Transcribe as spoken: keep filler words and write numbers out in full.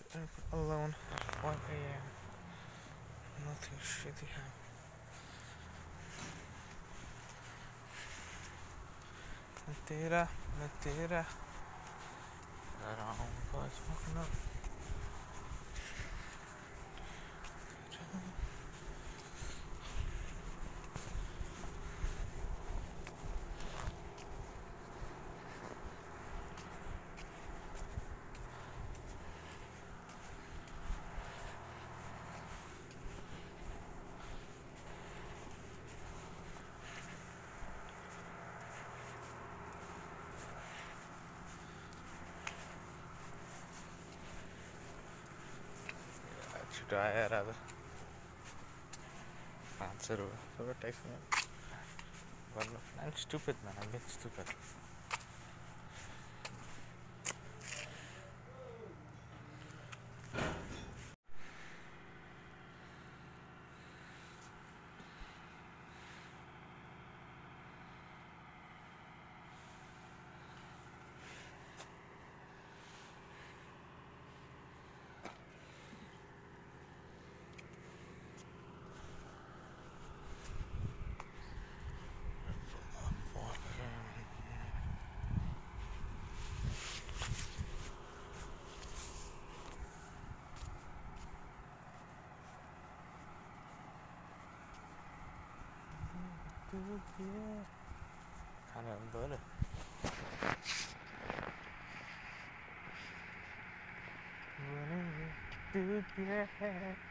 alone. one a m. Nothing shitty happened. Mentira, mentira. I don't know what's fucking up. छुट्टा यार अब पाँच सौ रुपये थोड़ा टैक्स में I'm stupid man, I'm being stupid. खाना पनि भयो